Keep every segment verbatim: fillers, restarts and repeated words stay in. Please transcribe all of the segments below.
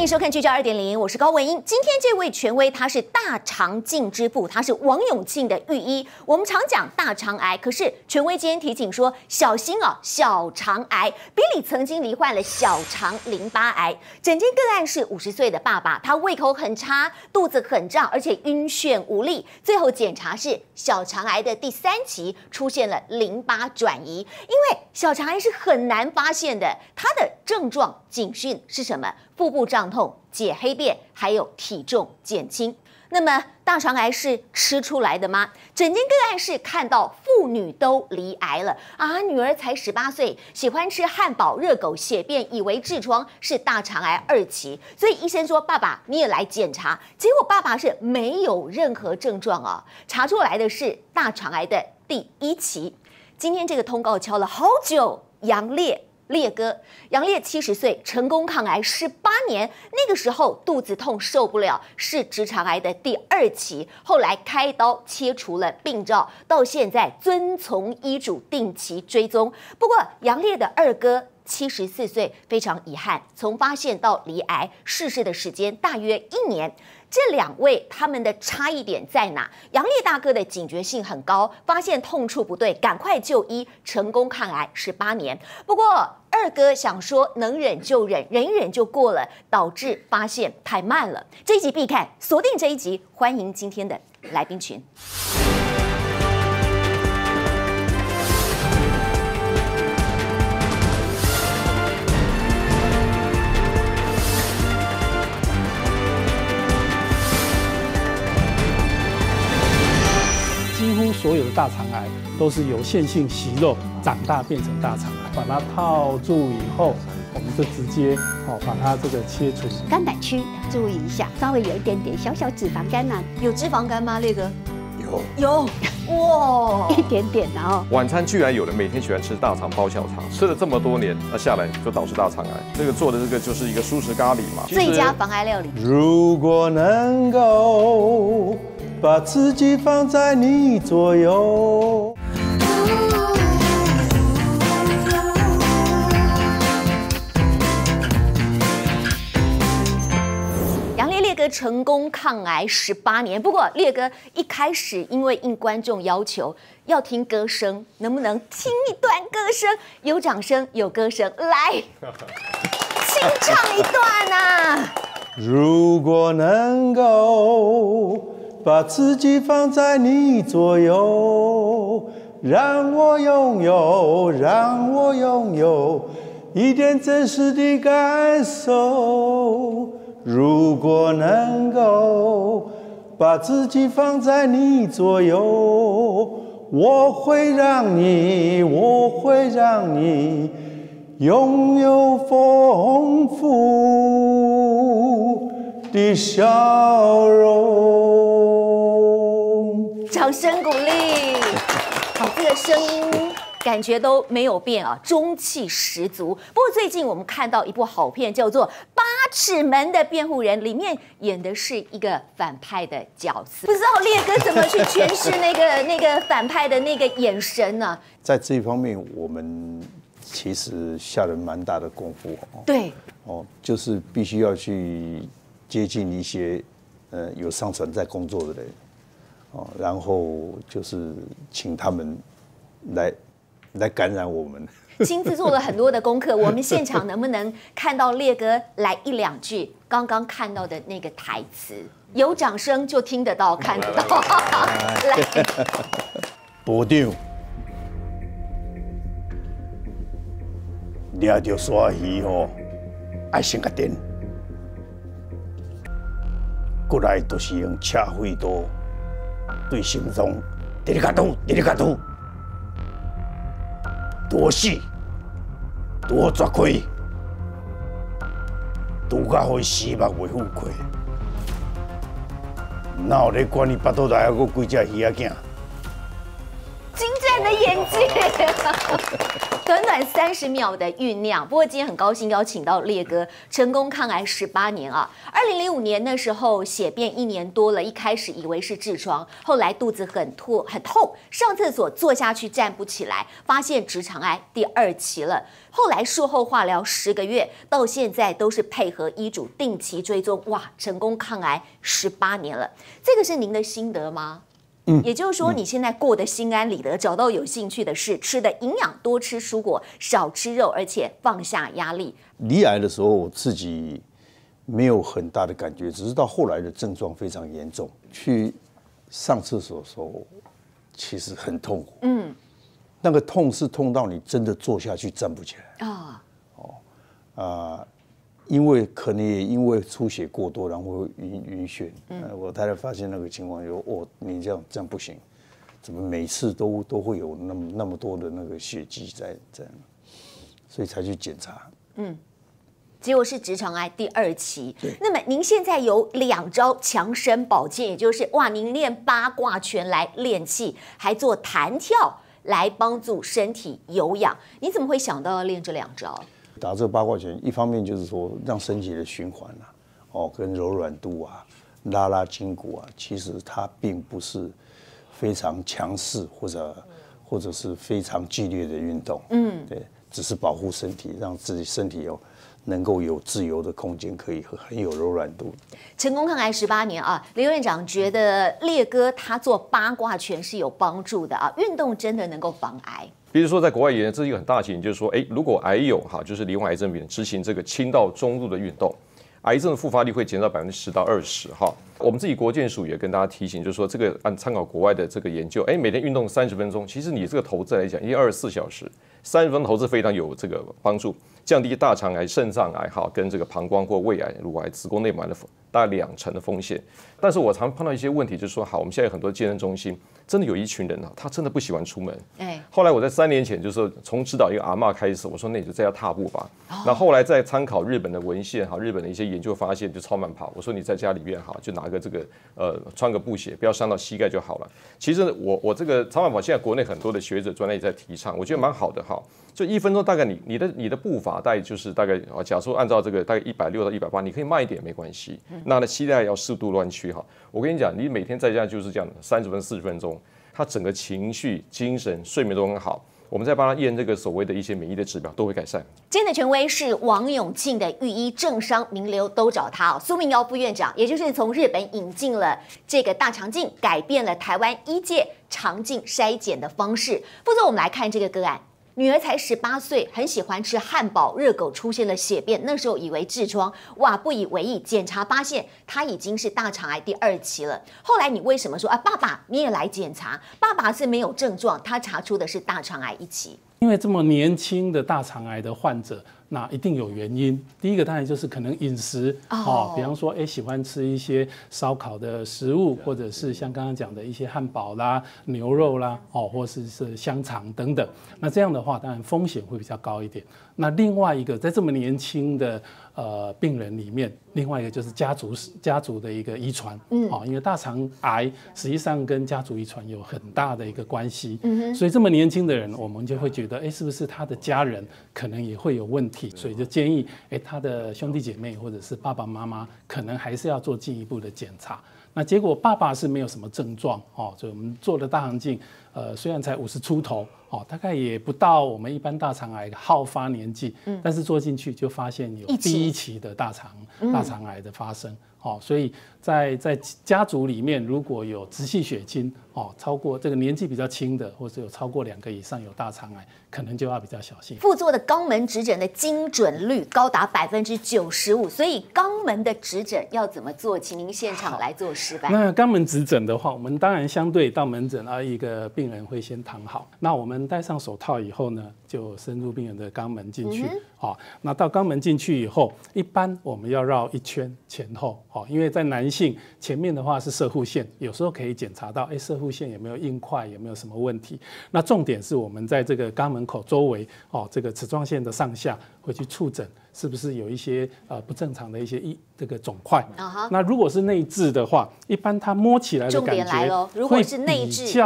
迎收看《聚焦二点零》，我是高文英。今天这位权威，他是大肠镜之父，他是王永庆的御医。我们常讲大肠癌，可是权威今天提醒说，小心哦，小肠癌。比利曾经罹患了小肠淋巴癌，诊间个案是五十岁的爸爸，他胃口很差，肚子很胀，而且晕眩无力。最后检查是小肠癌的第三期，出现了淋巴转移。因为小肠癌是很难发现的，它的症状警讯是什么？腹部胀痛、解黑便，还有体重减轻。那么大肠癌是吃出来的吗？诊间个案是看到妇女都罹癌了啊，女儿才十八岁，喜欢吃汉堡、热狗、血便，以为痔疮是大肠癌二期，所以医生说：“爸爸，你也来检查。”结果爸爸是没有任何症状啊，查出来的是大肠癌的第一期。今天这个通告敲了好久，杨烈。烈哥，杨烈七十岁，成功抗癌十八年。那个时候肚子痛受不了，是直肠癌的第二期，后来开刀切除了病灶，到现在遵从医嘱定期追踪。不过杨烈的二哥七十四岁，非常遗憾，从发现到罹癌逝世的时间大约一年。这两位他们的差异点在哪？杨烈大哥的警觉性很高，发现痛处不对，赶快就医，成功抗癌十八年。不过二哥想说能忍就忍，忍一忍就过了，导致发现太慢了。这一集必看，锁定这一集，欢迎今天的来宾群。 几乎所有的大肠癌都是由腺性息肉长大变成大肠癌，把它套住以后，我们就直接哦把它这个切除。 肝胆区注意一下，稍微有一点点小小脂肪肝啊， 有脂肪肝吗，烈哥？ 有有，哇， 一点点的哦。 晚餐居然有人每天喜欢吃大肠包小肠，吃了这么多年，那下来就导致大肠癌。这个做的这个就是一个素食咖喱嘛， 最佳防癌料理。 如果能够把自己放在你左右。 杨烈烈哥成功抗癌十八年，不过烈哥一开始因为应观众要求要听歌声，能不能听一段歌声？有掌声，有歌声，来，清唱一段啊！ 如果能够把自己放在你左右，让我拥有，让我拥有一点真实的感受。如果能够把自己放在你左右，我会让你，我会让你拥有丰富的笑容。 掌声鼓励。好，这个声音感觉都没有变啊，中气十足。不过最近我们看到一部好片，叫做《八尺门的辩护人》，里面演的是一个反派的角色，不知道烈哥怎么去诠释那个那个反派的那个眼神呢、啊？ 在这一方面，我们其实下了蛮大的功夫哦。 对， 哦，就是必须要去接近一些呃有上传在工作的人，哦，然后就是请他们来来感染我们。 亲自做了很多的功课，我们现场能不能看到烈哥来一两句刚刚看到的那个台词？有掌声就听得到、看得到。来， 部长，抓到鲨鱼吼，爱先甲电，过来就是用车灰刀对心脏，滴哩卡嘟，滴哩卡嘟，多死，多抓开，拄到互死目袂富贵，哪有咧管你巴肚内还佫几只鱼仔囝？ 金正然的眼睛。短短三十秒的酝酿，不过今天很高兴邀请到烈哥，成功抗癌十八年啊。二零零五年那时候血便一年多了，一开始以为是痔疮，后来肚子很痛很痛，上厕所坐下去站不起来，发现直肠癌第二期了。后来术后化疗十个月，到现在都是配合医嘱定期追踪，哇，成功抗癌十八年了。这个是您的心得吗？嗯，也就是说，你现在过得心安理得，找到有兴趣的事，吃的营养，多吃蔬果，少吃肉，而且放下压力。 罹癌的时候，我自己没有很大的感觉，只是到后来的症状非常严重，去上厕所的时候，其实很痛苦。嗯，那个痛是痛到你真的坐下去站不起来啊。哦，啊、呃。因为可能也因为出血过多，然后晕晕眩。嗯，我太太发现那个情况，就哦，你这样这样不行，怎么每次都都会有那么那么多的那个血迹在在，所以才去检查。嗯， 结果是直肠癌第二期。 对。 那么您现在有两招强身保健，也就是哇，您练八卦拳来练气，还做弹跳来帮助身体有氧。你怎么会想到要练这两招？ 打这个八卦拳，一方面就是说让身体的循环啊，哦，跟柔软度啊，拉拉筋骨啊，其实它并不是非常强势或者或者是非常剧烈的运动，嗯，对，只是保护身体，让自己身体有能够有自由的空间，可以很有柔软度。 成功抗癌十八年啊，刘院长觉得烈哥他做八卦拳是有帮助的啊，运动真的能够防癌。 比如说，在国外也这是一个很大的情形，就是说，哎，如果癌友哈，就是罹患癌症病人执行这个轻到中度的运动，癌症的复发率会减少百分之十到二十哈。我们自己国健署也跟大家提醒，就是说，这个按参考国外的这个研究，哎，每天运动三十分钟，其实你这个投资来讲，因为二十四小时，三十分钟投资非常有这个帮助，降低大肠癌、肾脏癌哈，跟这个膀胱或胃癌、乳癌、子宫内膜癌的大概两成的风险。但是我常碰到一些问题，就是说，好，我们现在有很多健身中心。真的有一群人啊，他真的不喜欢出门。哎，后来我在三年前就是从指导一个阿嬷开始，我说那你就在家踏步吧。那、哦、后来再参考日本的文献哈，日本的一些研究发现，就超慢跑。我说你在家里面哈，就拿个这个呃穿个布鞋，不要伤到膝盖就好了。其实我我这个超慢跑现在国内很多的学者专家也在提倡，我觉得蛮好的哈。就一分钟大概你你的你的步伐大概就是大概啊，假如按照这个大概一百六到一百八，你可以慢一点没关系。那呢膝盖要适度弯曲哈。我跟你讲，你每天在家就是这样，三十分四十分钟。他整个情绪、精神、睡眠都很好，我们再帮他验这个所谓的一些免疫的指标，都会改善。 今天的权威是王永庆的御医，政商名流都找他哦。苏明尧副院长，也就是从日本引进了这个大肠镜，改变了台湾医界肠镜筛检的方式。副座，我们来看这个个案。女儿才十八岁，很喜欢吃汉堡，热狗出现了血便，那时候以为痔疮，哇，不以为意，检查发现她已经是大肠癌第二期了。后来你为什么说啊，爸爸你也来检查？爸爸是没有症状，他查出的是大肠癌一期。 因为这么年轻的大肠癌的患者，那一定有原因。第一个当然就是可能饮食哦，比方说，哎，喜欢吃一些烧烤的食物，或者是像刚刚讲的一些汉堡啦、牛肉啦，哦，或是是香肠等等。那这样的话，当然风险会比较高一点。那另外一个，在这么年轻的呃病人里面，另外一个就是家族家族的一个遗传，嗯，哦，因为大肠癌实际上跟家族遗传有很大的一个关系，嗯，所以这么年轻的人，我们就会觉得，哎，是不是他的家人可能也会有问题？所以就建议，哎，他的兄弟姐妹或者是爸爸妈妈，可能还是要做进一步的检查。那结果爸爸是没有什么症状哦，所以我们做的大肠镜，呃，虽然才五十出头哦，大概也不到我们一般大肠癌好发年纪，嗯，但是做进去就发现有第一期的大肠大肠癌的发生。哦，所以在在家族里面，如果有直系血亲哦，超过这个年纪比较轻的，或者有超过两个以上有大肠癌，可能就要比较小心。 副座的肛门指诊的精准率高达百分之九十五，所以肛门的指诊要怎么做？请您现场来做示范。 那肛门指诊的话，我们当然相对到门诊啊，一个病人会先躺好，那我们戴上手套以后呢，就深入病人的肛门进去。好、嗯，那到肛门进去以后，一般我们要绕一圈前后。好，因为在男性前面的话是射护腺，有时候可以检查到，哎，射护腺有没有硬块，有没有什么问题？那重点是我们在这个肛门口周围，哦，这个齿状腺的上下会去触诊，是不是有一些呃不正常的一些一这个肿块？ Uh-huh. 那如果是内痔的话，一般它摸起来的感觉重点来咯，如果是内痔会比较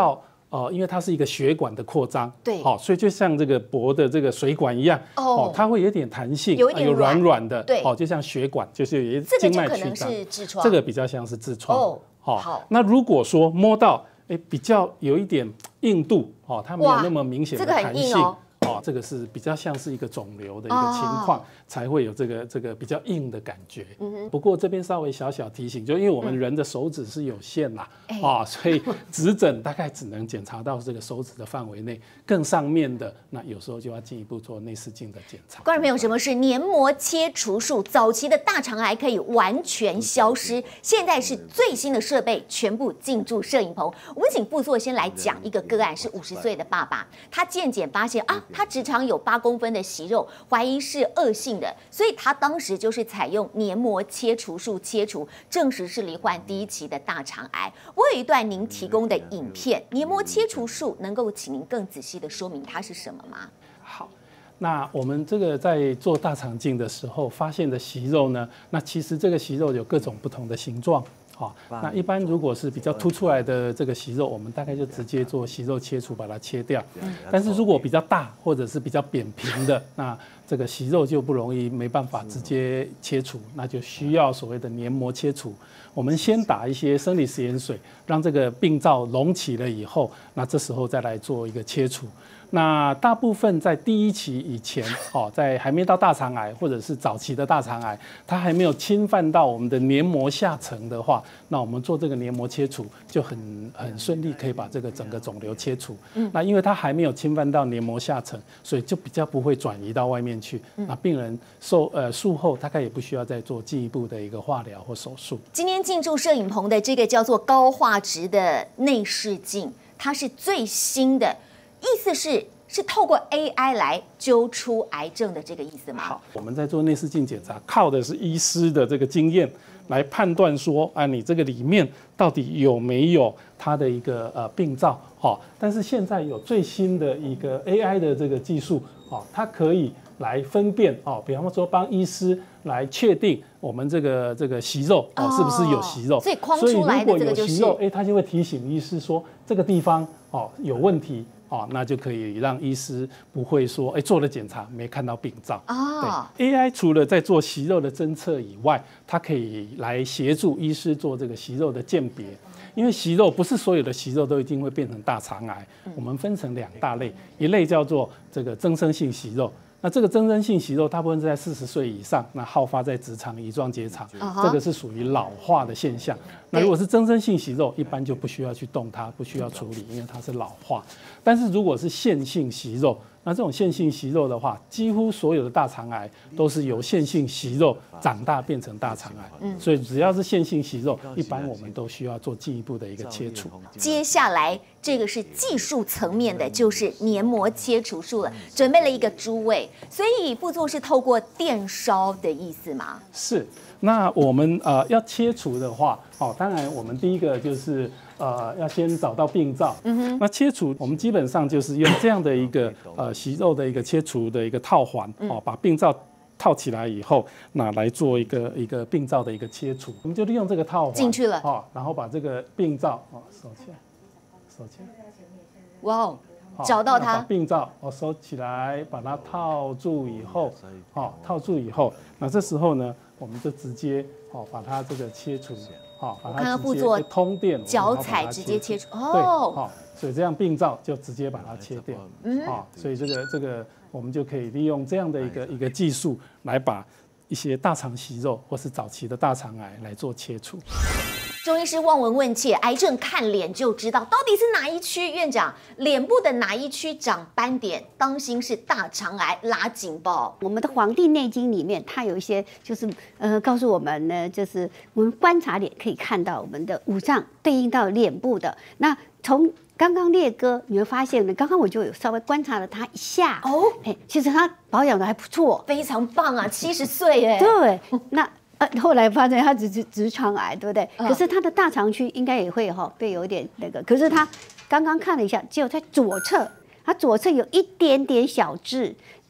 呃，因为它是一个血管的扩张， 对， 好、哦，所以就像这个脖的这个水管一样，哦，哦它会有点弹性， 有一点有软软的， 对， 哦，就像血管，就是有一这个静脉就可能曲张， 是痔疮， 这个比较像是痔疮， 哦， 好、 好， 那如果说摸到，哎，比较有一点硬度，哦，它没有那么明显的弹性。哦，这个是比较像是一个肿瘤的一个情况，哦、才会有这个这个比较硬的感觉。嗯、不过这边稍微小小提醒，就因为我们人的手指是有限啦，啊、嗯哦，所以指诊大概只能检查到这个手指的范围内，更上面的那有时候就要进一步做内视镜的检查。 观众朋友，什么是黏膜切除术？早期的大肠癌可以完全消失，现在是最新的设备全部进驻摄影棚。我们请副座先来讲一个个案，是五十岁的爸爸，他健检发现啊。他直肠有八公分的息肉，怀疑是恶性的，所以他当时就是采用黏膜切除术切除，证实是罹患第一期的大肠癌。我有一段您提供的影片，黏膜切除术能够请您更仔细的说明它是什么吗？ 好，那我们这个在做大肠镜的时候发现的息肉呢，那其实这个息肉有各种不同的形状。好，那一般如果是比较凸出来的这个息肉，我们大概就直接做息肉切除，把它切掉。但是如果比较大或者是比较扁平的，那这个息肉就不容易，没办法直接切除，那就需要所谓的黏膜切除。我们先打一些生理食盐水，让这个病灶隆起了以后，那这时候再来做一个切除。那大部分在第一期以前，哦，在还没到大肠癌或者是早期的大肠癌，它还没有侵犯到我们的黏膜下层的话，那我们做这个黏膜切除就很很顺利，可以把这个整个肿瘤切除。嗯，那因为它还没有侵犯到黏膜下层，所以就比较不会转移到外面去。嗯、那病人受呃术后大概也不需要再做进一步的一个化疗或手术。 今天进驻摄影棚的这个叫做高画质的内视镜，它是最新的。意思是是透过 A I 来揪出癌症的这个意思吗？ 好，我们在做内视镜检查，靠的是医师的这个经验来判断说，啊，你这个里面到底有没有它的一个呃病灶？好，但是现在有最新的一个 A I 的这个技术，哦，它可以来分辨哦，比方说帮医师来确定我们这个这个息肉哦是不是有息肉， 所以框出来的这个就是，所以如果有息肉， 哎，它就会提醒医师说这个地方哦有问题。哦，那就可以让医师不会说，哎，做了检查没看到病灶。哦，对 ，A I 除了在做息肉的侦测以外，它可以来协助医师做这个息肉的鉴别。因为息肉不是所有的息肉都一定会变成大肠癌，我们分成两大类，一类叫做这个增生性息肉。那这个增生性息肉大部分是在四十岁以上，那好发在直肠、乙状结肠， uh-huh. 这个是属于老化的现象。那如果是增生性息肉，一般就不需要去动它，不需要处理，因为它是老化。但是如果是腺性息肉，那这种腺性息肉的话，几乎所有的大肠癌都是由腺性息肉长大变成大肠癌。嗯，所以只要是腺性息肉，一般我们都需要做进一步的一个切除。 接下来这个是技术层面的，就是黏膜切除术了，准备了一个诸位，所以副座是透过电烧的意思吗？ 是。那我们呃要切除的话，哦，当然我们第一个就是呃要先找到病灶。嗯哼。那切除我们基本上就是用这样的一个呃息肉的一个切除的一个套环，哦，把病灶套起来以后，那来做一个一个病灶的一个切除。我们就利用这个套环进去了， 哦，然后把这个病灶哦收起来，收起来。 哇哦，找到它。 把病灶哦收起来，把它套住以后，哦套住以后，那这时候呢，我们就直接哦把它这个切除，哦把它直接通电脚踩直接切除，哦， 对，哦，所以这样病灶就直接把它切掉，嗯，哦，所以这个这个我们就可以利用这样的一个一个技术来把一些大肠息肉或是早期的大肠癌来做切除。 中医师望闻问切，癌症看脸就知道到底是哪一区。院长，脸部的哪一区长斑点，当心是大肠癌，拉警报。 我们的《黄帝内经》里面，它有一些就是呃告诉我们呢，就是我们观察脸可以看到我们的五脏对应到脸部的。那从刚刚烈哥，你会发现呢，刚刚我就有稍微观察了他一下哦，哎，其实他保养的还不错， 非常棒啊，七十岁哎， 对，那。呃，后来发现他只是直肠癌，对不对？嗯、可是他的大肠区应该也会哈，会有一点那个。可是他刚刚看了一下，只有在左侧，他左侧有一点点小痣，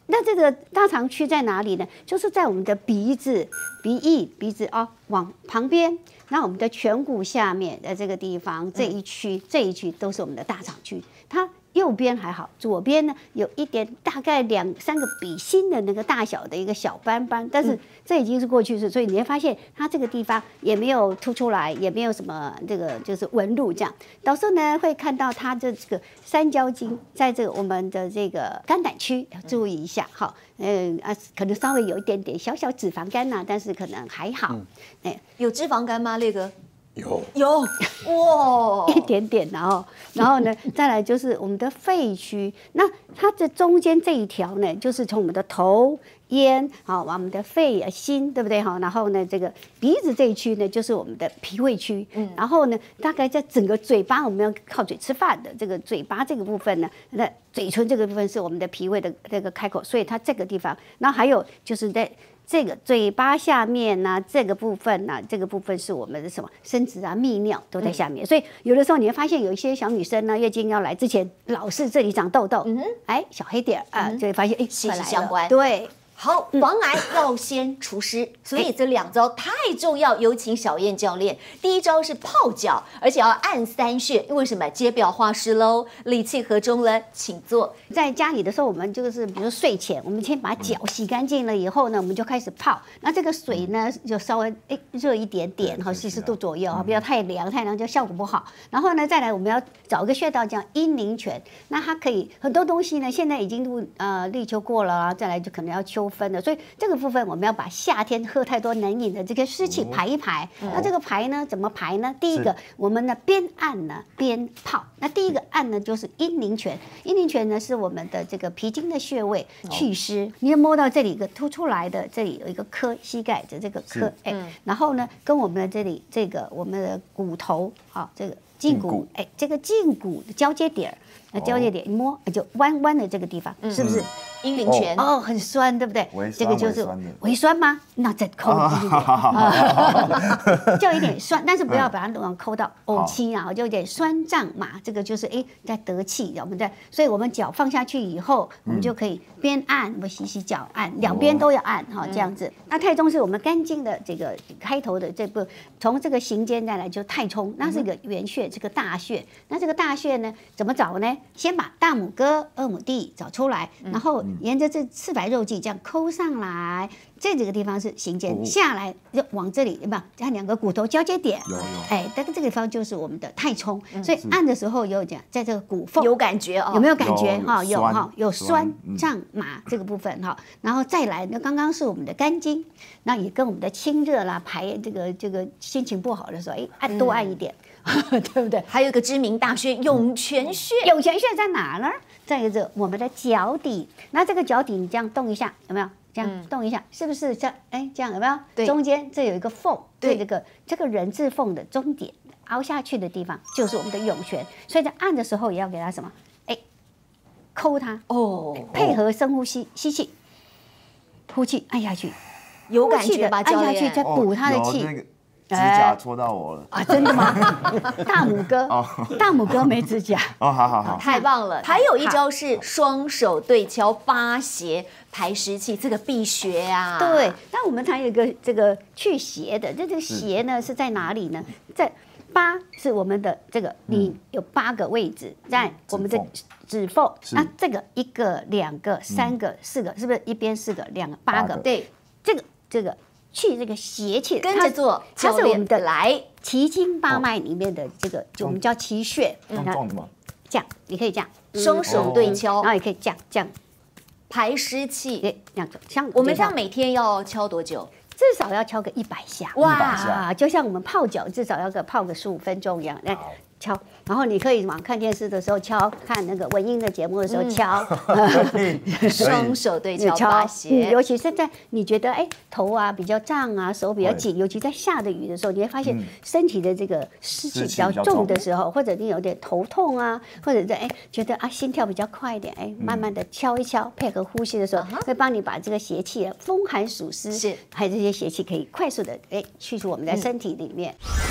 那这个大肠区在哪里呢？就是在我们的鼻子、鼻翼、鼻子哦往旁边，那我们的颧骨下面的这个地方这一区，这一区都是我们的大肠区。它右边还好，左边呢有一点大概两三个笔芯的那个大小的一个小斑斑，但是这已经是过去式，所以你会发现它这个地方也没有凸出来，也没有什么这个就是纹路这样。导致呢会看到它的这个三焦经在这个我们的这个肝胆区要注意一下，好，嗯啊可能稍微有一点点小小脂肪肝呐、啊，但是可能还好，哎、嗯， 有脂肪肝吗，烈哥？ 有有哇， 一点点，然后，然后呢，再来就是我们的肺区，那它的中间这一条呢，就是从我们的头、咽，好，往我们的肺、心，对不对？好，然后呢，这个鼻子这一区呢，就是我们的脾胃区，嗯，然后呢，大概在整个嘴巴，我们要靠嘴吃饭的这个嘴巴这个部分呢，那嘴唇这个部分是我们的脾胃的这个开口，所以它这个地方，然后还有就是在。这个嘴巴下面呢、啊，这个部分呢、啊，这个部分是我们的什么生殖啊、泌尿都在下面，嗯、所以有的时候你会发现有一些小女生呢，月经要来之前，老是这里长痘痘，嗯、哎，小黑点啊，嗯、就会发现哎， 息息相关。 对。 好，防癌要先除湿，所以这两招太重要。有请小燕教练。第一招是泡脚，而且要按三穴，因为什么？揭表化湿喽，理气和中了，请坐。 在家里的时候，我们就是比如说睡前，我们先把脚洗干净了以后呢，我们就开始泡。那这个水呢，就稍微哎热一点点，哈，四十度左右，不要太凉，太凉就效果不好。然后呢，再来我们要找一个穴道叫阴陵泉，那它可以很多东西呢，现在已经都呃力求过了啊，再来就可能要秋分了，所以这个部分我们要把夏天喝太多冷饮的这个湿气排一排。哦、那这个排呢，怎么排呢？第一个，我们呢边按呢边泡。那第一个按呢就是阴陵泉，阴陵泉呢是我们的这个脾经的穴位，祛湿。你要摸到这里一个凸出来的，这里有一个髁，膝盖的这个髁，哎，嗯、然后呢跟我们的这里这个我们的骨头，好，这个胫骨，哎，这个胫骨的交接点。那交界点一摸，就弯弯的这个地方，是不是阴陵泉？ 哦，很酸，对不对？这个就是微酸吗？那再抠进去，就有一点酸，但是不要把它往抠到呕气啊，就有点酸胀麻。这个就是哎，在得气，我们在，所以我们脚放下去以后，我们就可以边按，我们洗洗脚，按两边都要按哈，这样子。那太冲是我们肝经的这个开头的这部，从这个行间再来就太冲，那是一个原穴，这个大穴。那这个大穴呢，怎么找呢？先把大拇哥、二拇弟找出来，然后沿着这赤白肉际这样抠上来，这几个地方是行间，下来就往这里，有没有？它两个骨头交接点， 有有， 哎，这个这个地方就是我们的太冲，所以按的时候有讲，在这个骨缝有感觉哦， 有没有感觉？哈，有哈，有酸酸胀麻这个部分哈，然后再来，那刚刚是我们的肝经，那也跟我们的清热啦、排这个这个心情不好的时候，哎，按多按一点。对不对？ 还有一个知名大穴涌泉穴， 涌泉穴在哪呢？在这我们的脚底。那这个脚底你这样动一下，有没有？这样动一下，是不是这样？哎，这样有没有？ 对， 中间这有一个缝，对，这个这个人字缝的中点凹下去的地方，就是我们的涌泉。所以在按的时候也要给它什么？哎，抠它哦，配合深呼吸，吸气，呼气，按下去， 有感觉吧？ 按下去再补它的气。 指甲戳到我了啊！真的吗？大拇哥，大拇哥没指甲哦，好好好， 太棒了！还有一招是双手对敲八邪排湿气，这个必学啊。 对，那我们还有一个这个去邪的，这个邪呢是在哪里呢？在八是我们的这个，你有八个位置在我们的指缝，那这个一个、两个、三个、四个，是不是一边四个、两个、八个？对，这个这个。去这个邪气， 跟着做， 它是我们的来奇经八脉里面的这个，我们叫奇穴。 撞的吗？ 这样，你可以这样， 双手对敲， 然后也可以这样这样排湿气。 这样像我们这样每天要敲多久？ 至少要敲个一百下。 哇， 就像我们泡脚，至少要个泡个十五分钟一样。来敲，然后你可以什么？看电视的时候敲，看那个文音的节目的时候敲， 双手对敲八邪。 尤其是在你觉得哎头啊比较胀啊，手比较紧，尤其在下的雨的时候，你会发现身体的这个湿气比较重的时候，或者你有点头痛啊，或者在哎觉得啊心跳比较快一点，哎慢慢的敲一敲，配合呼吸的时候，会帮你把这个邪气、风寒暑湿，还有这些邪气可以快速的哎去除我们的身体里面。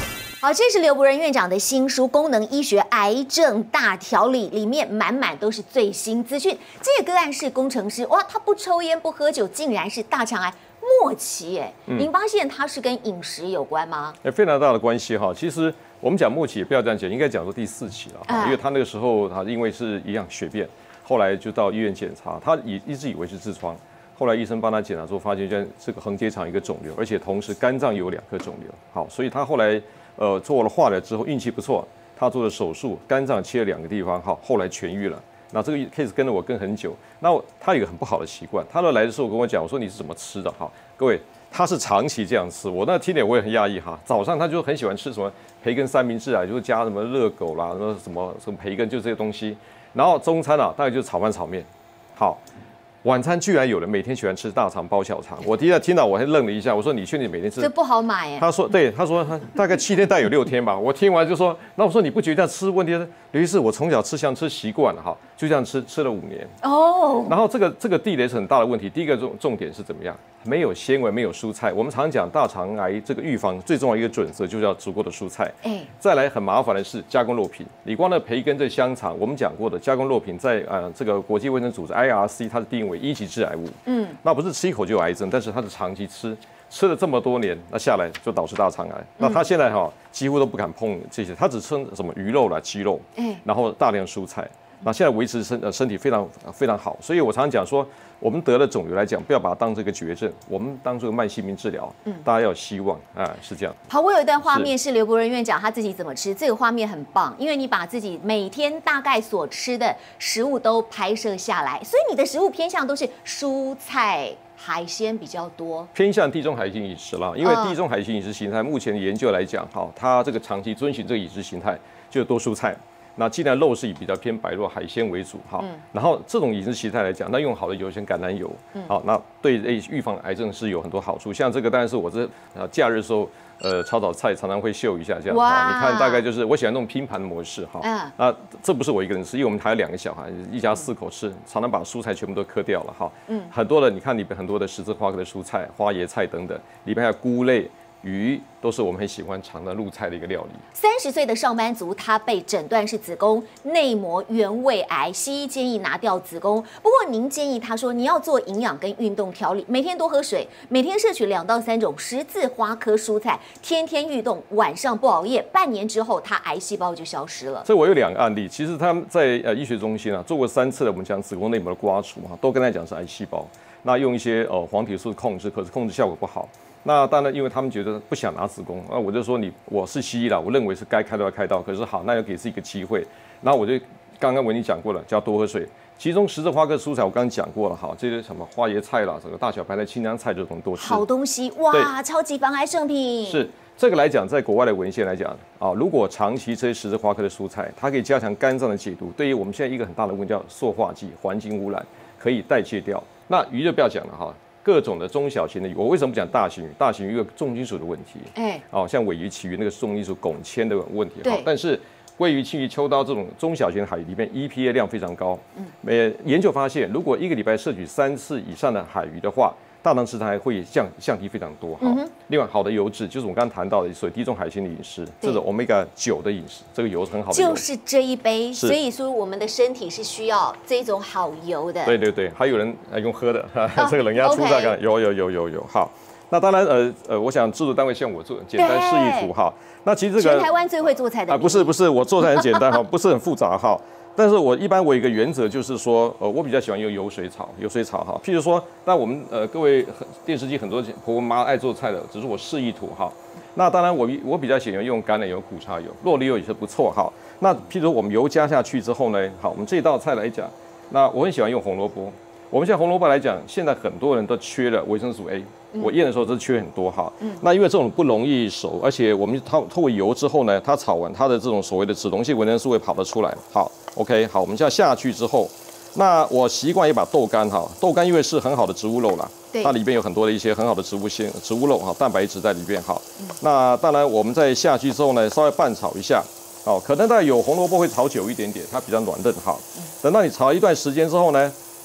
好，这是刘伯仁院长的新书《功能医学癌症大调理》，里面满满都是最新资讯。这个个案是工程师，哇，他不抽烟不喝酒，竟然是大肠癌末期，哎、嗯，您发现它是跟饮食有关吗？ 哎，非常大的关系哈。其实我们讲末期也不要这样讲，应该讲说第四期了哈，因为他那个时候他因为是一样血便，后来就到医院检查，他以一直以为是痔疮。后来医生帮他检查之后，发现这个横结肠一个肿瘤，而且同时肝脏有两颗肿瘤。好，所以他后来呃做了化疗之后，运气不错，他做了手术，肝脏切了两个地方，好，后来痊愈了。那这个 case 跟了我跟很久。那他有一个很不好的习惯，他都来的时候跟我讲，我说你是怎么吃的？哈，各位，他是长期这样吃，我那听点我也很讶异哈。早上他就很喜欢吃什么培根三明治啊，就是加什么热狗啦，什么什么什么培根，就这些东西。然后中餐啊，大概就是炒饭炒面。好。晚餐居然有人每天喜欢吃大肠包小肠，我第一次听到我还愣了一下，我说你确定每天吃？ 这不好买耶。 他说对，他说他大概七天大概有六天吧。我听完就说，那我说你不觉得这样吃问题？刘医师，我从小吃香吃习惯了哈，就这样吃吃了五年。哦。然后这个这个地雷是很大的问题。第一个重重点是怎么样？没有纤维，没有蔬菜。我们常讲大肠癌这个预防最重要一个准则就是要足够的蔬菜。哎。再来很麻烦的是加工肉品，你光那培根这香肠，我们讲过的加工肉品在呃这个国际卫生组织 I R C 它是定为一级致癌物。嗯。那不是吃一口就有癌症，但是它是长期吃。吃了这么多年，那下来就导致大肠癌。那他现在哈几乎都不敢碰这些，他只吃什么鱼肉啦、鸡肉，然后大量蔬菜。那现在维持身呃身体非常非常好，所以我常常讲说，我们得了肿瘤来讲，不要把它当这个绝症，我们当做慢性病治疗。嗯，大家要有希望啊，是这样。 好，我有一段画面是刘伯仁院长他自己怎么吃，这个画面很棒，因为你把自己每天大概所吃的食物都拍摄下来，所以你的食物偏向都是蔬菜。海鲜比较多， 偏向地中海型饮食啦。因为地中海型饮食形态，目前的研究来讲，哈，它这个长期遵循这个饮食形态，就多蔬菜。那既然肉是以比较偏白肉海鲜为主，哈，然后这种饮食形态来讲，那用好的油，像橄榄油，好，那对预防癌症是有很多好处。像这个当然是我这呃假日的时候。呃，炒炒菜常常会秀一下这样，哈，你看大概就是我喜欢那种拼盘的模式，哈，嗯，那这不是我一个人吃，因为我们还有两个小孩，一家四口吃，常常把蔬菜全部都磕掉了，哈，嗯，很多的你看里面很多的十字花科的蔬菜、花椰菜等等，里面还有菇类。鱼都是我们很喜欢尝的入菜的一个料理。 三十岁的上班族，他被诊断是子宫内膜原位癌，西医建议拿掉子宫。不过您建议他说，你要做营养跟运动调理，每天多喝水，每天摄取两到三种十字花科蔬菜，天天运动，晚上不熬夜。半年之后，他癌细胞就消失了。 这我有两个案例，其实他们在呃医学中心啊做过三次的我们讲子宫内膜的刮除哈，都跟他讲是癌细胞。那用一些呃黄体素控制，可是控制效果不好。那当然，因为他们觉得不想拿子宫，那我就说你我是西医啦，我认为是该开刀要开刀。可是好，那要给自己一个机会。然后我就刚刚我已经讲过了，叫多喝水。其中十字花科蔬菜我刚刚讲过了，哈，这些什么花椰菜啦，这个大小白菜、青江菜这种多吃。 好东西哇，超级防癌圣品。 是这个来讲，在国外的文献来讲啊，如果长期这些十字花科的蔬菜，它可以加强肝脏的解毒。对于我们现在一个很大的问题叫塑化剂、环境污染，可以代谢掉。那鱼就不要讲了哈。各种的中小型的鱼，我为什么不讲大型鱼？大型鱼有重金属的问题，哎，哦，像尾鱼、旗鱼那个重金属汞铅的问题， 对。 但是鲑鱼、青鱼、秋刀这种中小型的海鱼里面 E P A 量非常高，嗯，呃，研究发现，如果一个礼拜摄取三次以上的海鱼的话，大肠直肠会降降低非常多哈。嗯、另外，好的油脂就是我们刚刚谈到的，所谓地中海型的饮食，这种 omega 九的饮食，这个油是很好的油。 就是这一杯，所以说我们的身体是需要这种好油的。 对对对，还有人用喝的，哦、这个冷压初榨干，有有有有有。好，那当然呃呃，我想制作单位向我做简单示意图哈。那其实这个全台湾最会做菜的啊， 不是不是，我做菜很简单哈，不是很复杂哈。但是我一般我有一个原则就是说，呃，我比较喜欢用油水炒，油水炒哈。譬如说，那我们呃各位电视机很多婆婆妈爱做菜的，只是我示意图哈。那当然我我比较喜欢用橄榄油、苦茶油、洛梨油也是不错哈。那譬如说我们油加下去之后呢，好，我们这道菜来讲，那我很喜欢用红萝卜。我们像红萝卜来讲，现在很多人都缺了维生素 A。我验的时候这缺很多哈，嗯、那因为这种不容易熟，而且我们透透过油之后呢，它炒完它的这种所谓的脂溶性维生素会跑得出来。好 ，OK， 好，我们这样下去之后，那我习惯也把豆干哈，豆干因为是很好的植物肉啦，它里边有很多的一些很好的植物性植物肉哈，蛋白质在里边哈。嗯、那当然我们在下去之后呢，稍微拌炒一下，好，可能大概有红萝卜会炒久一点点，它比较软嫩哈。等到你炒一段时间之后呢。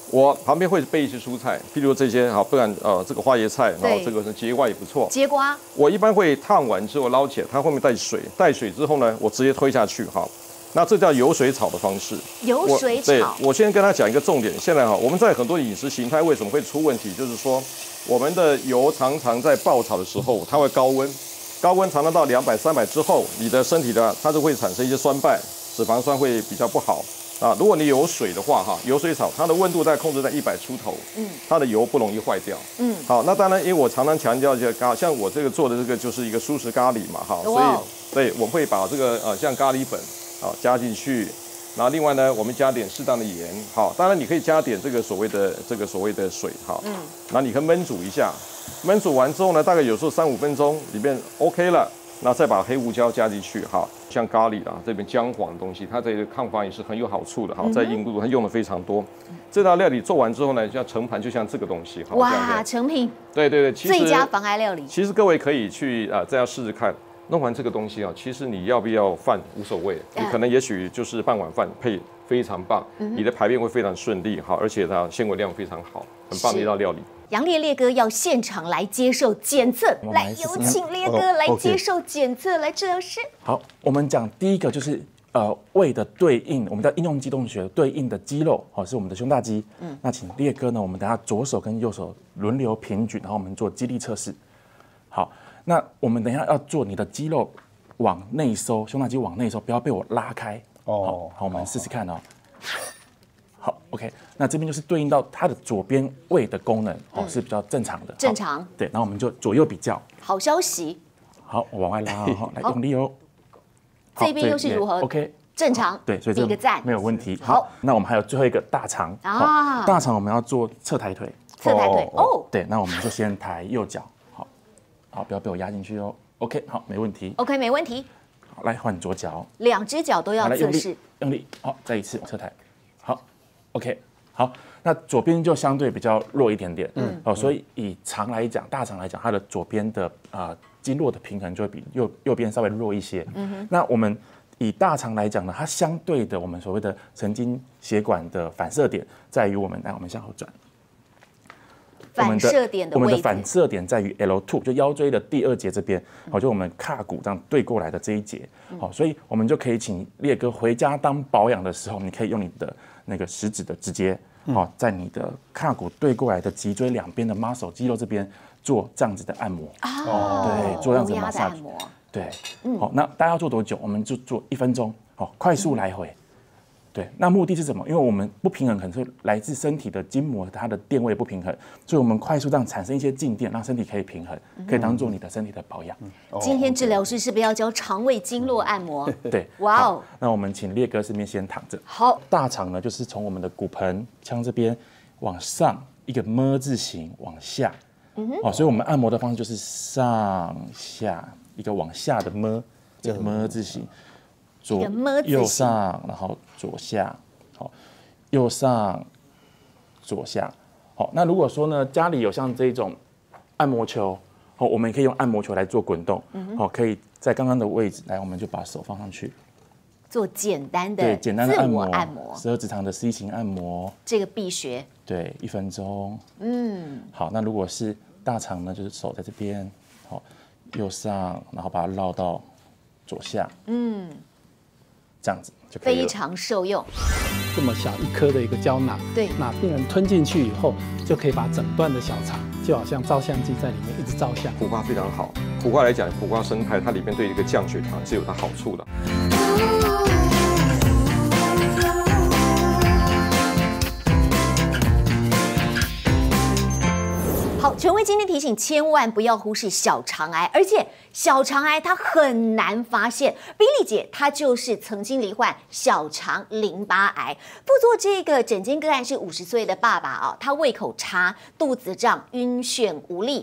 我旁边会备一些蔬菜，譬如这些好，不然呃这个花椰菜，然后这个是节瓜也不错。 节瓜， 我一般会烫完之后捞起来，它后面带水，带水之后呢，我直接推下去哈。那这叫油水炒的方式。 油水炒。 对，我先跟他讲一个重点。现在哈，我们在很多饮食形态为什么会出问题，就是说我们的油常常在爆炒的时候，它会高温，高温常常到两百、三百之后，你的身体的它就会产生一些酸败，脂肪酸会比较不好。啊，如果你有水的话，哈，油水炒，它的温度在控制在一百出头，嗯，它的油不容易坏掉，嗯，好，那当然，因为我常常强调一些咖，像我这个做的这个就是一个素食咖喱嘛，哈，所以对，我们会把这个呃像咖喱粉啊加进去，然后另外呢，我们加点适当的盐，好，当然你可以加点这个所谓的这个所谓的水，哈，嗯，然后你可以焖煮一下，焖煮完之后呢，大概有时候三五分钟里面 OK 了。那再把黑胡椒加进去，哈，像咖喱啊，这边姜黄的东西，它这个抗发炎是很有好处的，哈，在印度它用的非常多。这道料理做完之后呢，就要盛盘，就像这个东西，哈， 哇，成品， 对对对，其实最佳防癌料理。 其实各位可以去啊，再要试试看。弄完这个东西啊，其实你要不要饭无所谓，你可能也许就是半碗饭配非常棒，你的排便会非常顺利，好，而且它纤维量非常好，很棒的一道料理。 杨烈烈哥要现场来接受检测，来有请烈哥来接受检测，来治疗师。 好，我们讲第一个就是呃胃的对应，我们在应用机动学对应的肌肉，好，是我们的胸大肌。嗯，那请烈哥呢，我们等下左手跟右手轮流平举，然后我们做肌力测试。好，那我们等一下要做你的肌肉往内收，胸大肌往内收，不要被我拉开。哦，好，我们试试看哦。好 ，OK， 那这边就是对应到它的左边胃的功能哦，是比较正常的。 正常。 对，然后我们就左右比较。 好消息。 好，我往外拉哦，来用力哦。 这边又是如何 ？OK， 正常。 对，所以这个赞没有问题。好，那我们还有最后一个大肠啊，大肠我们要做侧抬腿。 侧抬腿哦。 对，那我们就先抬右脚，好，好，不要被我压进去哦。OK， 好，没问题。 OK， 没问题。 好，来换左脚。 两只脚都要测试。 用力，好，再一次侧抬。好 ，OK。好，那左边就相对比较弱一点点，嗯，哦，所以以肠来讲，大肠来讲，它的左边的啊、呃、经络的平衡就会比右右边稍微弱一些。嗯哼，那我们以大肠来讲呢，它相对的我们所谓的神经血管的反射点在于我们，来我们向后转， 反射点的我们的反射点在于 L 二，就腰椎的第二节这边，好，就我们胯骨这样对过来的这一节，好，所以我们就可以请烈哥回家当保养的时候，你可以用你的那个食指的指节。好、哦，在你的胯骨对过来的脊椎两边的 muscle 肌肉这边做这样子的按摩， 哦， 对，做这样子的 massage， 对，好、嗯哦，那大家要做多久？我们就做一分钟，好、哦，快速来回。嗯、对，那目的是什么？因为我们不平衡可能是来自身体的筋膜它的电位不平衡，所以我们快速让产生一些静电，让身体可以平衡，可以当做你的身体的保养。嗯嗯、今天治疗师是不是要教肠胃经络按摩？ 对，哇哦！那我们请烈哥这边先躺着。 好， 大肠呢就是从我们的骨盆腔这边往上一个么字形往下，嗯哼，哦，所以我们按摩的方式就是上下一个往下的么，这个么字形。左右上，然后左下，好，右上，左下，好。那如果说呢，家里有像这种按摩球，好，我们也可以用按摩球来做滚动，好，可以在刚刚的位置，来，我们就把手放上去， 做简单的对简单的按摩， 按摩， 十二指肠的 C 型按摩， 这个必学， 对，一分钟，嗯，好。那如果是大肠呢，就是手在这边，好，右上，然后把它绕到左下，嗯。这样子就可以了， 非常受用。 这么小一颗的一个胶囊， 对， 那病人吞进去以后，就可以把整段的小肠，就好像照相机在里面一直照相。 苦瓜非常好，苦瓜来讲，苦瓜生态它里面对一个降血糖是有它好处的。 好，权威今天提醒，千万不要忽视小肠癌，而且小肠癌它很难发现。比利姐她就是曾经罹患小肠淋巴癌，副作这个诊间个案是五十岁的爸爸哦，他胃口差、肚子胀、晕眩无力。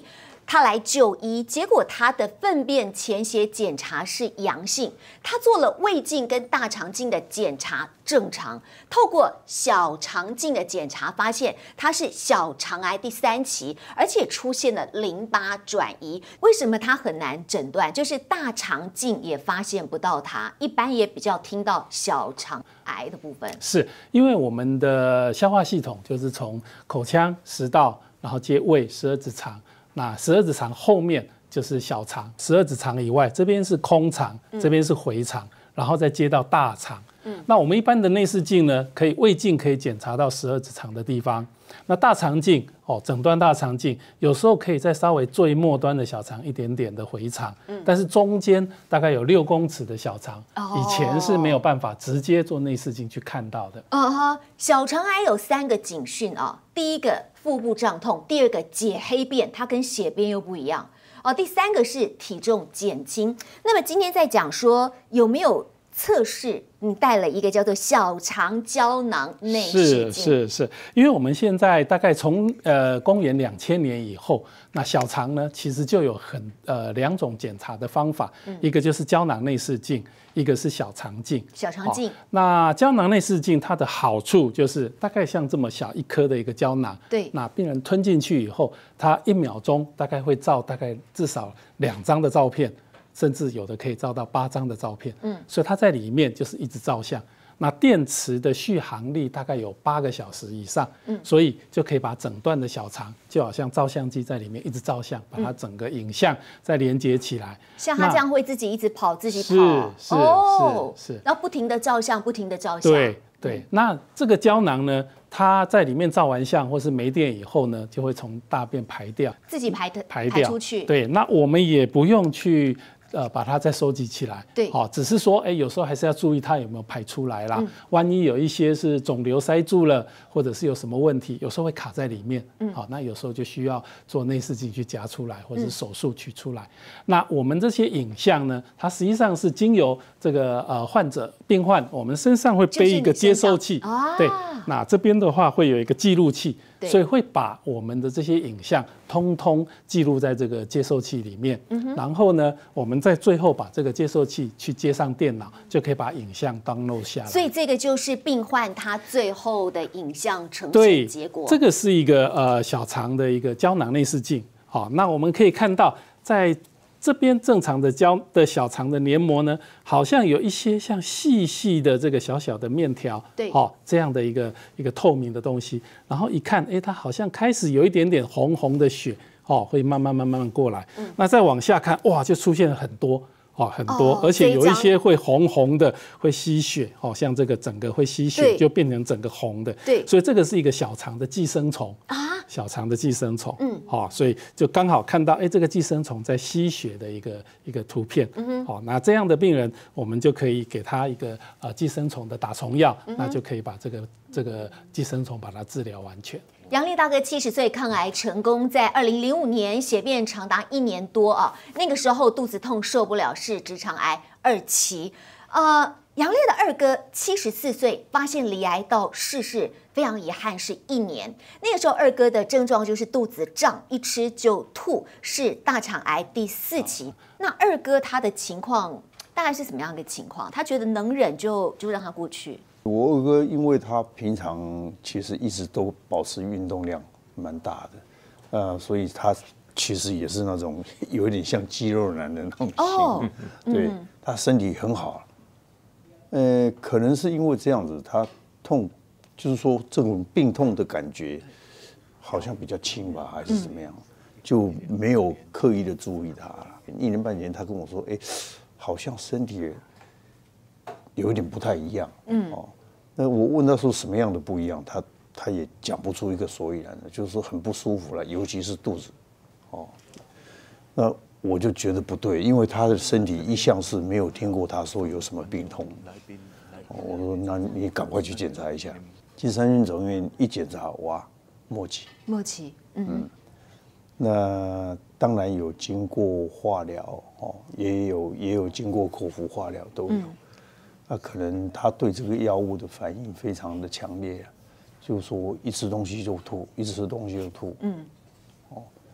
他来就医，结果他的粪便潜血检查是阳性，他做了胃镜跟大肠镜的检查正常，透过小肠镜的检查发现他是小肠癌第三期，而且出现了淋巴转移。为什么他很难诊断？就是大肠镜也发现不到他，一般也比较听到小肠癌的部分。 是因为我们的消化系统就是从口腔、食道，然后接胃、十二指肠。那十二指肠后面就是小肠，十二指肠以外，这边是空肠，这边是回肠，然后再接到大肠。嗯，那我们一般的内视镜呢，可以胃镜可以检查到十二指肠的地方。那大肠镜哦，诊断大肠镜有时候可以在稍微最末端的小肠一点点的回肠，嗯、但是中间大概有六公尺的小肠，哦、以前是没有办法直接做内视镜去看到的。 啊哈、uh-huh, 小肠癌有三个警讯啊、哦，第一个腹部胀痛，第二个解黑便，它跟血便又不一样哦，第三个是体重减轻。那么今天在讲说有没有测试，你带了一个叫做小肠胶囊内视镜， 是是是，因为我们现在大概从呃公元两千年以后，那小肠呢其实就有很呃两种检查的方法，嗯、一个就是胶囊内视镜，一个是小肠镜。 小肠镜， 那胶囊内视镜它的好处就是大概像这么小一颗的一个胶囊， 对， 那病人吞进去以后，它一秒钟大概会照大概至少两张的照片。甚至有的可以照到八张的照片，嗯，所以它在里面就是一直照相。那电池的续航力大概有八个小时以上，嗯，所以就可以把整段的小肠就好像照相机在里面一直照相，把它整个影像再连接起来。 像它这样会自己一直跑，自己跑， 是是、哦、是是， 然后不停的照相，不停的照相。 对对，那这个胶囊呢，它在里面照完相或是没电以后呢，就会从大便排掉， 自己排的排掉排出去。 对，那我们也不用去。呃，把它再收集起来， 对， 好、哦，只是说，哎，有时候还是要注意它有没有排出来啦。嗯、万一有一些是肿瘤塞住了，或者是有什么问题，有时候会卡在里面，嗯，好、哦，那有时候就需要做内视镜去夹出来，或者是手术取出来。嗯、那我们这些影像呢，它实际上是经由这个呃患者病患，我们身上会背一个接收器， 啊、 对，那这边的话会有一个记录器。所以会把我们的这些影像通通记录在这个接收器里面，嗯、然后呢，我们在最后把这个接收器去接上电脑，就可以把影像 download 下来。 所以这个就是病患他最后的影像呈现结果。 这个是一个呃小肠的一个胶囊内视镜，好，那我们可以看到在。这边正常的胶的小肠的黏膜呢，好像有一些像细细的这个小小的面条， 对， 哦，这样的一个一个透明的东西，然后一看，哎，它好像开始有一点点红红的血，哦，会慢慢慢慢过来，嗯、那再往下看，哇，就出现了很多。哦，很多，哦、而且有一些会红红的，会吸血，哦，像这个整个会吸血，就变成整个红的。 对， 所以这个是一个小肠的寄生虫啊，小肠的寄生虫。嗯，好、哦，所以就刚好看到，哎，这个寄生虫在吸血的一个一个图片。嗯哼，好、哦，那这样的病人，我们就可以给他一个呃寄生虫的打虫药，嗯、那就可以把这个这个寄生虫把它治疗完全。 杨烈大哥七十岁抗癌成功，在二零零五年血便长达一年多啊，那个时候肚子痛受不了，是直肠癌二期。呃，杨烈的二哥七十四岁发现罹癌到逝世，非常遗憾是一年。那个时候二哥的症状就是肚子胀，一吃就吐，是大肠癌第四期。那二哥他的情况大概是什么样的情况？他觉得能忍就就让他过去。 我二哥因为他平常其实一直都保持运动量蛮大的，呃，所以他其实也是那种有一点像肌肉男的那种型，哦、对、嗯、他身体很好，呃，可能是因为这样子，他痛，就是说这种病痛的感觉好像比较轻吧，还是怎么样，嗯、就没有刻意的注意他了。一年半年，他跟我说，哎，好像身体有一点不太一样，嗯，哦。那我问他说什么样的不一样，他他也讲不出一个所以然的，就是说很不舒服了，尤其是肚子，哦，那我就觉得不对，因为他的身体一向是没有听过他说有什么病痛，哦、我说那你赶快去检查一下，去三军总院一检查，哇，末期， 末期，嗯，嗯那当然有经过化疗，哦，也有也有经过口服化疗都有。嗯那可能他对这个药物的反应非常的强烈啊，就是说一吃东西就吐，一吃东西就吐。嗯，哦，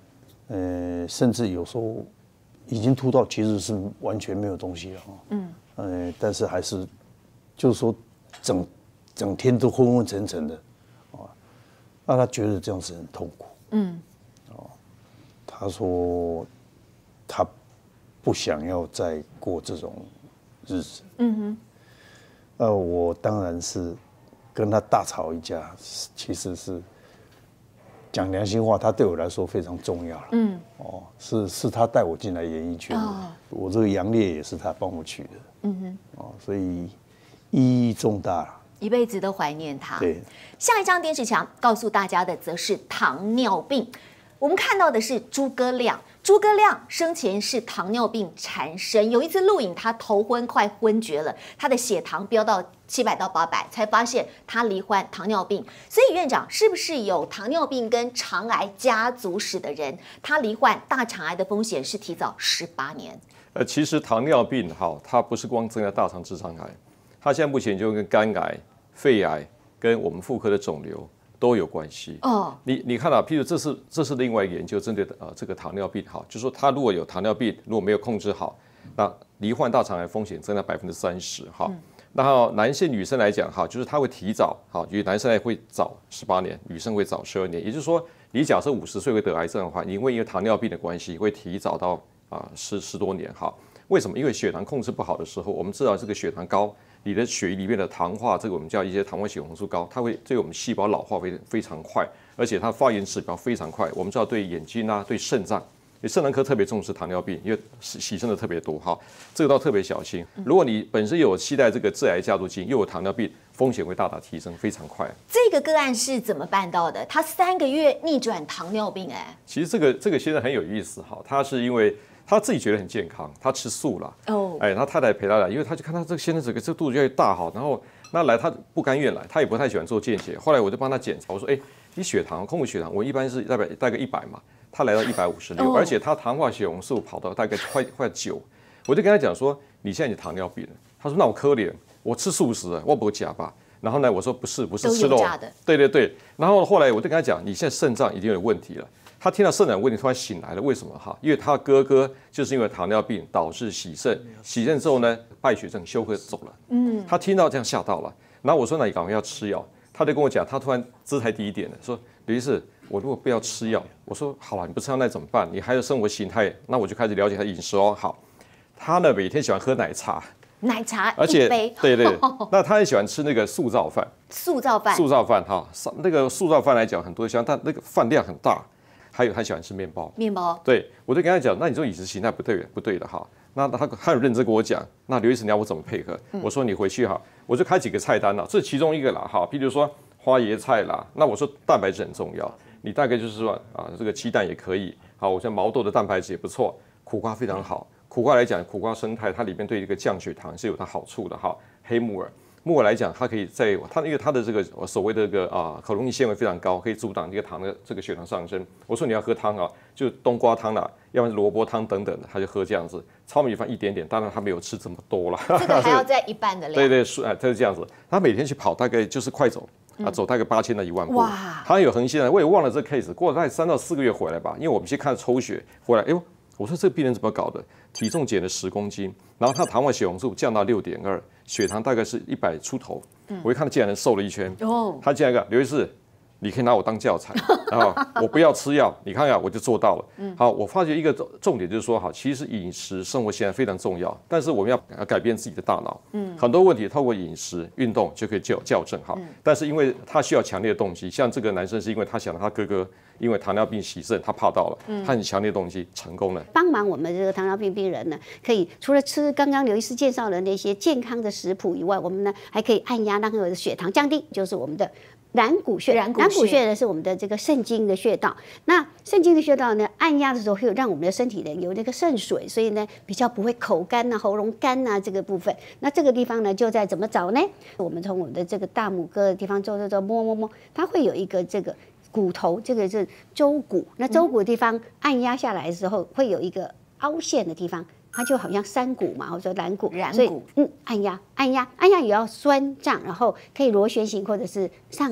呃，甚至有时候已经秃到其实是完全没有东西了哈。嗯，呃，但是还是就是说整整天都昏昏沉沉的，啊，那他觉得这样子很痛苦。嗯，哦，他说他不想要再过这种日子。嗯哼，呃，我当然是跟他大吵一架，其实是讲良心话，他对我来说非常重要了。嗯，哦，是是他带我进来演艺圈的，哦、我这个杨烈也是他帮我取的。嗯哼，哦，所以意义重大， 一辈子都怀念他。 对， 下一张电视墙告诉大家的则是糖尿病。我们看到的是诸葛亮，诸葛亮生前是糖尿病缠身，有一次录影，他头昏快昏厥了，他的血糖飙到七百到八百，才发现他罹患糖尿病。所以院长，是不是有糖尿病跟肠癌家族史的人，他罹患大肠癌的风险是提早十八年？ 呃，其实糖尿病哈，它不是光增加大肠直肠癌，它现在目前就跟肝癌、肺癌跟我们妇科的肿瘤都有关系哦。你你看到、啊，譬如这是这是另外一个研究，针对呃这个糖尿病哈，就是说他如果有糖尿病，如果没有控制好，那罹患大肠癌风险增加百分之三十哈。嗯、然后男性女生来讲哈，就是他会提早哈，因为男生会早十八年，女生会早十二年。也就是说，你假设五十岁会得癌症的话，你因为一个糖尿病的关系，会提早到啊十十多年哈。为什么？因为血糖控制不好的时候，我们知道这个血糖高。你的血液里面的糖化，这个我们叫一些糖化血红素高，它会对我们细胞老化非非常快，而且它发炎指标非常快。我们知道对眼睛啊，对肾脏，肾脏科特别重视糖尿病，因为洗洗肾的特别多哈，这个都特别小心。如果你本身有携带这个致癌家族基因，又有糖尿病，风险会大大提升，非常快。 这个个案是怎么办到的？他三个月逆转糖尿病、欸，哎， 其实这个这个先生很有意思哈，他是因为。他自己觉得很健康，他吃素了。哦，哎，他太太陪他来，因为他就看他这个先生这个这个肚子越来越大哈，然后那来他不甘愿来，他也不太喜欢做健检。后来我就帮他检查，我说，哎，你血糖空腹血糖，我一般是大概大概一百嘛，他来到一百五十六，而且他糖化血红素跑到大概快快九，我就跟他讲说，你现在有糖尿病了。他说那我可怜，我吃素食，我不假吧。然后呢，我说不是不是吃肉，对对对。然后后来我就跟他讲，你现在肾脏已经有问题了。他听到肾脏问题，突然醒来了，为什么哈？因为他哥哥就是因为糖尿病导致洗肾，洗肾之后呢，败血症休克走了。嗯，他听到这样吓到了。然后我说那你赶快要吃药，他就跟我讲，他突然姿态低一点了，说刘医师，我如果不要吃药，我说好了，你不吃药那怎么办？你还有生活形态，那我就开始了解他饮食哦。好，他呢每天喜欢喝奶茶。 奶茶而且一杯， 对对，那他很喜欢吃那个素燥饭。 素燥饭， 素燥饭哈，那个素燥饭来讲，很多香，但那个饭量很大。还有他喜欢吃面包， 面包， 对我就跟他讲，那你这种饮食形态不对，不对的哈。那他他有认真跟我讲，那刘医生你要我怎么配合？嗯、我说你回去哈，我就开几个菜单了，这其中一个啦哈，比如说花椰菜啦，那我说蛋白质很重要，你大概就是说啊，这个鸡蛋也可以，好，我像毛豆的蛋白质也不错，苦瓜非常好，苦瓜来讲，苦瓜生态它里面对一个降血糖是有它好处的哈，黑木耳。木耳来讲，它可以在它因为它的这个所谓的这个啊可溶性纤维非常高，可以阻挡这个糖的这个血糖上升。我说你要喝汤啊，就冬瓜汤啦，要不然萝卜汤等等的，他就喝这样子。糙米饭一点点，当然他没有吃这么多了。 这个还要在一半的量。 对对，是哎，他是这样子。他每天去跑，大概就是快走啊，走大概八千到一万步。哇！他有恒心的，我也忘了这个 case， 过了大概三到四个月回来吧，因为我们去看抽血回来，哎呦。我说这个病人怎么搞的？体重减了十公斤，然后他糖化血红素降到六点二，血糖大概是一百出头。嗯、我一看他竟然瘦了一圈。哦，他竟然讲刘医师，你可以拿我当教材，然后我不要吃药，你看看我就做到了。嗯、好，我发觉一个重点就是说，好，其实饮食生活习惯非常重要，但是我们要改变自己的大脑。嗯，很多问题透过饮食、运动就可以校校正好。嗯、但是因为他需要强烈的动机，像这个男生是因为他想他哥哥。因为糖尿病洗肾，他怕到了，他很强烈的动机成功了。 帮忙我们这个糖尿病病人呢，可以除了吃刚刚刘医师介绍的那些健康的食谱以外，我们呢还可以按压让我的血糖降低，就是我们的蓝骨穴。蓝骨穴呢是我们的这个肾经的穴道。那肾经的穴道呢，按压的时候会有让我们的身体呢有那个肾水，所以呢比较不会口干呐、喉咙干呐这个部分。那这个地方呢就在怎么找呢？我们从我们的这个大拇哥的地方走走走摸摸摸，它会有一个这个。骨头这个是舟骨，那舟骨的地方按压下来的时候，会有一个凹陷的地方，它就好像山谷嘛，或者说蓝骨，所以嗯，按压按压按压也要酸胀，然后可以螺旋形或者是上下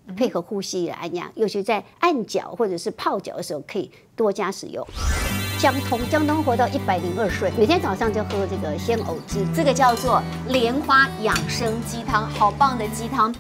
配合呼吸来按压，尤其在按脚或者是泡脚的时候，可以多加使用。江通，江通活到一百零二岁，每天早上就喝这个鲜藕汁， 这个叫做莲花养生鸡汤，好棒的鸡汤。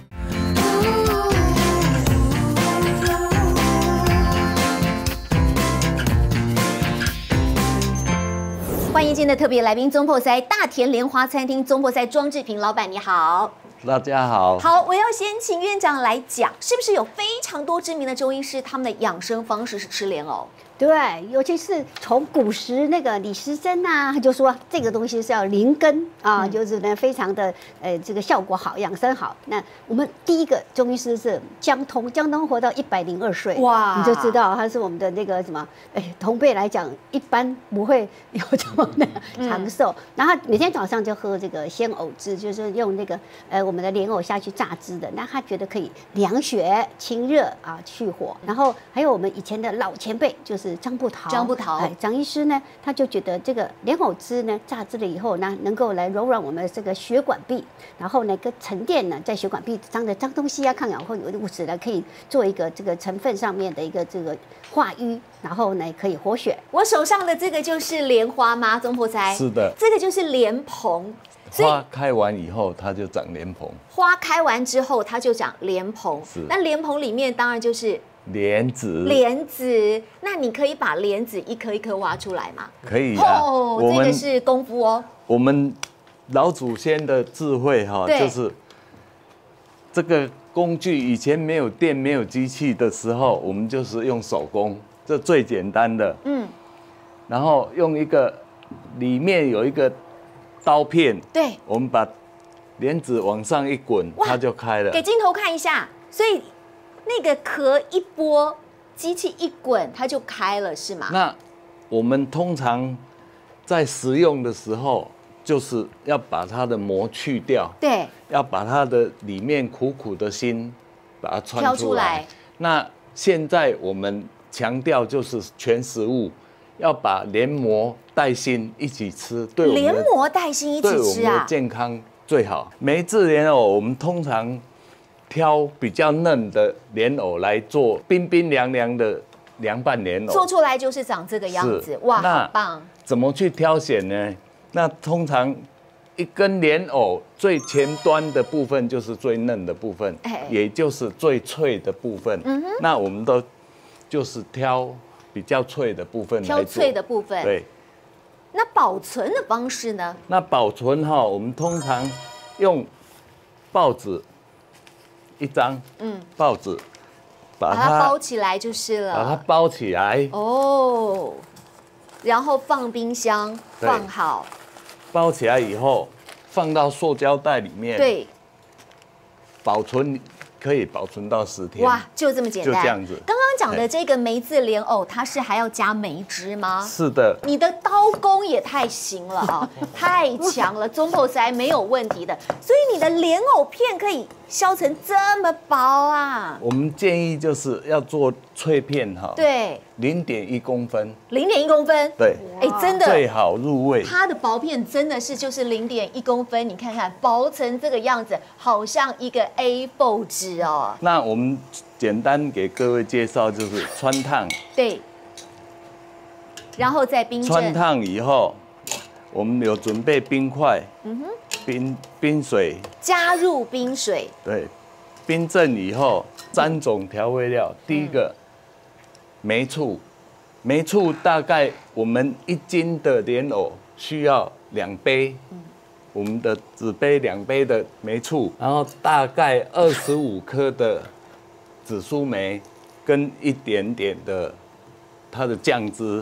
欢迎今天的特别来宾，中破塞大田莲花餐厅中破塞庄志平老板，你好。 大家好。 好，我要先请院长来讲，是不是有非常多知名的中医师，他们的养生方式是吃莲藕？ 对，尤其是从古时那个李时珍呐、啊，他就说这个东西是要灵根啊，嗯、就是呢非常的呃这个效果好，养生好。那我们第一个中医师是江通，江通活到一百零二岁，哇，你就知道他是我们的那个什么，哎，同辈来讲一般不会有这么的长寿。嗯、然后每天早上就喝这个鲜藕汁，就是用那个呃我们的莲藕下去榨汁的，那他觉得可以凉血、清热啊、去火。然后还有我们以前的老前辈就是。张步桃， 张步桃， 哎，张医师呢，他就觉得这个莲藕汁呢，榨汁了以后呢，能够来柔软我们的这个血管壁，然后呢，跟沉淀呢，在血管壁上的脏东西啊、抗氧化物质呢，可以做一个这个成分上面的一个这个化瘀，然后呢，可以活血。 我手上的这个就是莲花吗？中破塞是的， 这个就是莲蓬。 花开完以后，它就长莲蓬。 花开完之后，它就长莲蓬。 是。 那莲蓬里面当然就是。 莲子， 莲子，那你可以把莲子一颗一颗挖出来吗？ 可以啊， 哦，这个是功夫哦。 我们老祖先的智慧哈，就是这个工具以前没有电、没有机器的时候，我们就是用手工，这最简单的。嗯。然后用一个里面有一个刀片， 对， 我们把莲子往上一滚，它就开了。 给镜头看一下，所以。那个壳一拨，机器一滚，它就开了，是吗？ 那我们通常在食用的时候，就是要把它的膜去掉， 对， 要把它的里面苦苦的心把它穿挑出来。 出来那现在我们强调就是全食物，要把莲膜带心一起吃，对我们的莲膜带心一起吃啊， 对我们的健康最好。梅制莲藕，我们通常。挑比较嫩的莲藕来做冰冰凉凉的凉拌莲藕， 做出来就是长这个样子，哇，好棒！ 怎么去挑选呢？那通常一根莲藕最前端的部分就是最嫩的部分，哎、也就是最脆的部分。嗯、那我们都就是挑比较脆的部分来做， 挑脆的部分。 对。 那保存的方式呢？ 那保存哈，我们通常用报纸。一张嗯报纸， 把它包起来就是了。 把它包起来哦，然后放冰箱放好。 包起来以后，放到塑胶袋里面。 对。 保存可以保存到十天。 哇，就这么简单。 就这样子。 刚刚讲的这个梅子莲藕，它是还要加梅汁吗？ 是的。 你的刀工也太行了啊，太强了，中破塞没有问题的。所以你的莲藕片可以。削成这么薄啊！ 我们建议就是要做脆片哈， 对， 零点一公分， 零点一公分， 对， 哎，真的最好入味。 它的薄片真的是就是零点一公分，你看看薄成这个样子，好像一个 A 四 纸哦。 那我们简单给各位介绍就是穿烫， 对，然后再冰镇。 穿烫以后，我们有准备冰块，嗯哼。冰冰水加入冰水， 对，冰镇以后三种调味料。第一个梅醋，梅醋大概我们一斤的莲藕需要两杯，我们的只杯两杯的梅醋，然后大概二十五颗的紫苏梅，跟一点点的它的酱汁。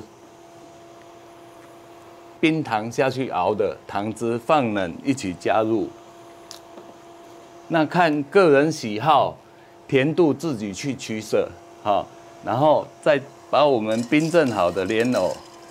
冰糖下去熬的糖汁放冷一起加入，那看个人喜好，甜度自己去取舍，好，然后再把我们冰镇好的莲藕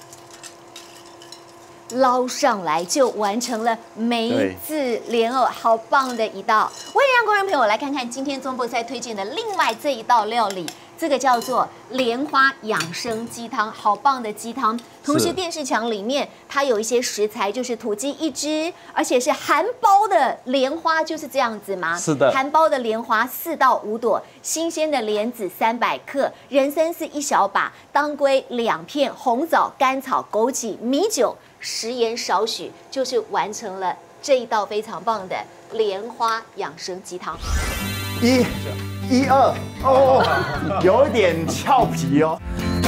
捞上来，就完成了梅子莲藕，好棒的一道！我也让观众朋友来看看今天中破塞推荐的另外这一道料理。 这个叫做莲花养生鸡汤，好棒的鸡汤。同时电视墙里面它有一些食材，就是土鸡一只，而且是含苞的莲花，就是这样子吗？ 是的， 含苞的莲花四到五朵，新鲜的莲子三百克，人参是一小把，当归两片，红枣、甘草、枸杞、米酒、食盐少许，就是完成了这一道非常棒的莲花养生鸡汤。 一、一二哦，有一点俏皮哦。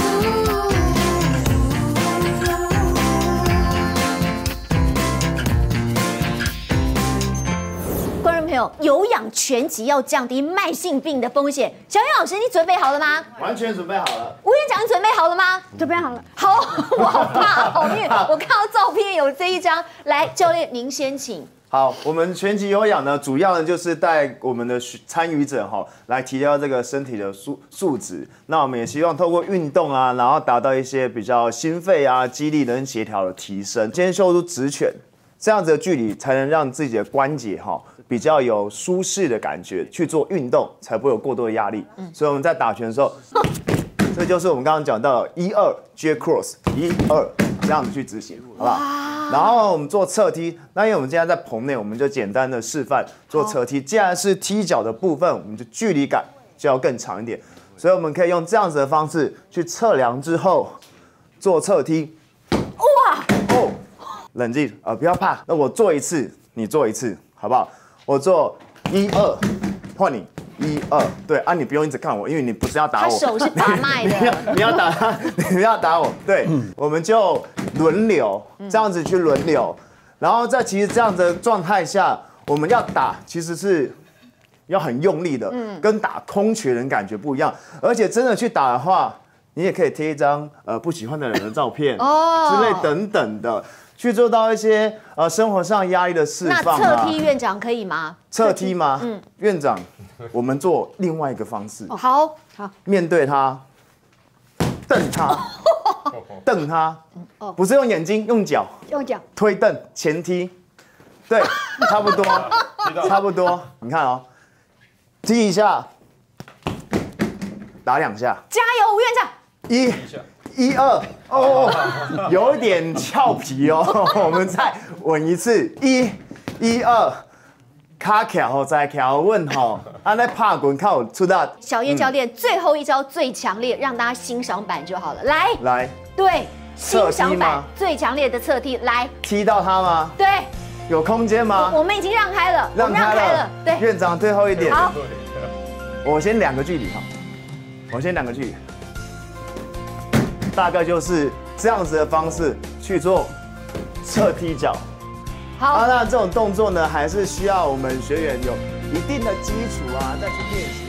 观众朋友，有氧拳击要降低慢性病的风险。小燕老师，你准备好了吗？ 完全准备好了。 吴院长，你准备好了吗？ 准备好了。 好，我好怕哦，因为我看到照片有这一张。来，教练您先请。 好，我们拳击有氧呢，主要呢就是带我们的参与者哈，来提高这个身体的素素质。那我们也希望透过运动啊，然后达到一些比较心肺啊、肌力跟协调的提升。今天秀出直拳，这样子的距离才能让自己的关节哈比较有舒适的感觉，去做运动才不会有过多的压力。所以我们在打拳的时候，这就是我们刚刚讲到的一二 J cross 一二这样子去执行，好不好？然后我们做侧踢，那因为我们现在在棚内，我们就简单的示范做侧踢。既然是踢脚的部分，我们就距离感就要更长一点，所以我们可以用这样子的方式去测量之后做侧踢。哇！哦，冷静啊、呃，不要怕。那我做一次，你做一次，好不好？我做一二，换你。一二，对啊，你不用一直看我，因为你不是要打我， 他手是把脉的， 你要你要打他，你要打我，对，我们就轮流这样子去轮流，然后在其实这样的状态下，我们要打其实是要很用力的，跟打空拳人感觉不一样，而且真的去打的话，你也可以贴一张呃不喜欢的人的照片之类等等的。去做到一些呃生活上压力的释放啊。 那侧踢院长可以吗？ 侧踢吗？嗯，院长，我们做另外一个方式。 哦、好，好， 面对他，瞪他，瞪他，不是用眼睛，用脚， 用脚推蹬前踢，对，差不多，差不多。你看哦，踢一下，打两下， 加油，吴院长！ 一。一二哦，有一点俏皮哦，我们再稳一次，一、一二，卡卡后再卡问吼，啊那拍滚靠出大。 小叶教练、嗯、最后一招最强烈，让大家欣赏版就好了。来， 来， 对，欣赏版最强烈的侧踢，来， 踢到他吗？ 对， 有空间吗？ 我们已经让开了， 让开了， 让开了对， 院长最后一点， 好， 我先两个距离哈，我先两个距离。大概就是这样子的方式去做侧踢脚。好，啊，那这种动作呢，还是需要我们学员有一定的基础啊，再去练习。